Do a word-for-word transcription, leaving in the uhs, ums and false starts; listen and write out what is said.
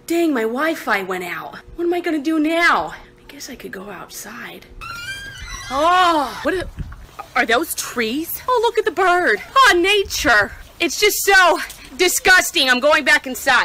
Dang, my Wi-Fi went out. What am I gonna do now? I guess I could go outside. Oh, what are, are those trees? Oh, look at the bird. Oh, nature. It's just so disgusting. I'm going back inside.